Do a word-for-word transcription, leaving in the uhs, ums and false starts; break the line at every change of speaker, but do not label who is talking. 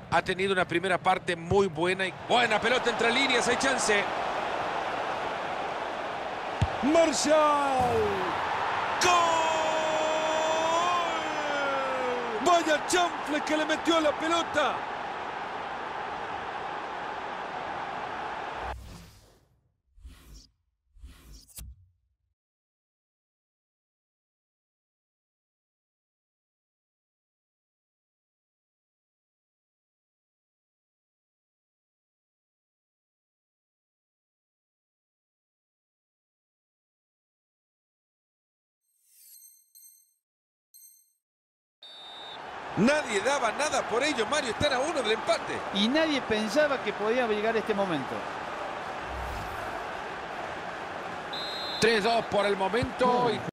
Ha tenido una primera parte muy buena. Y buena pelota entre líneas, hay chance.
Marshall.
¡Gol!
Vaya chanfle que le metió a la pelota.
Nadie daba nada por ello, Mario. Están a uno del empate.
Y nadie pensaba que podía llegar este momento.
tres dos por el momento. Y